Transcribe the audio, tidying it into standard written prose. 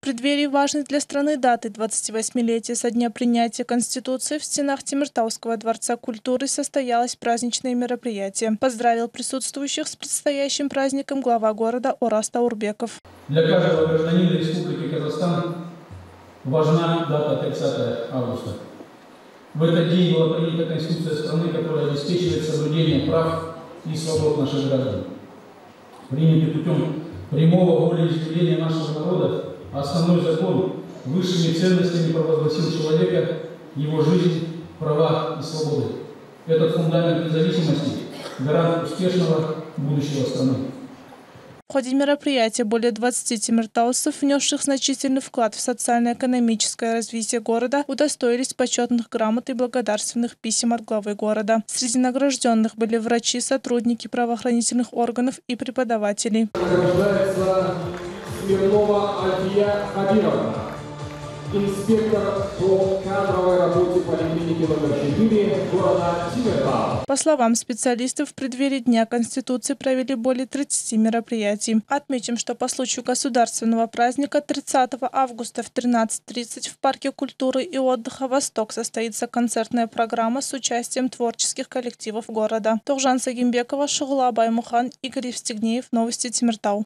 преддверии важной для страны даты 28-летия со дня принятия Конституции в стенах Темиртауского дворца культуры состоялось праздничное мероприятие. Поздравил присутствующих с предстоящим праздником глава города Орас Таурбеков. Для каждого гражданина Республики Казахстан важна дата 30 августа. В этот день была принята Конституция страны, которая обеспечивает соблюдение прав и свобод наших граждан. Принятый путем прямого волеизъявления нашего народа, основной закон высшими ценностями провозгласил человека, его жизнь, права и свободы. Этот фундамент независимости – гарант успешного будущего страны. В ходе мероприятия более 20 темиртаусов, внесших значительный вклад в социально-экономическое развитие города, удостоились почетных грамот и благодарственных писем от главы города. Среди награжденных были врачи, сотрудники правоохранительных органов и преподаватели. Награждается Смирнова Альфия Хабировна, инспектор по кадровой работе поликлиники номер 4 города Темиртау. По словам специалистов, в преддверии Дня Конституции провели более 30 мероприятий. Отметим, что по случаю государственного праздника 30 августа в 13:30 в Парке культуры и отдыха «Восток» состоится концертная программа с участием творческих коллективов города. Тогжан Сагимбекова, Шугла Баймухан, Игорь Евстигнеев. Новости Темиртау.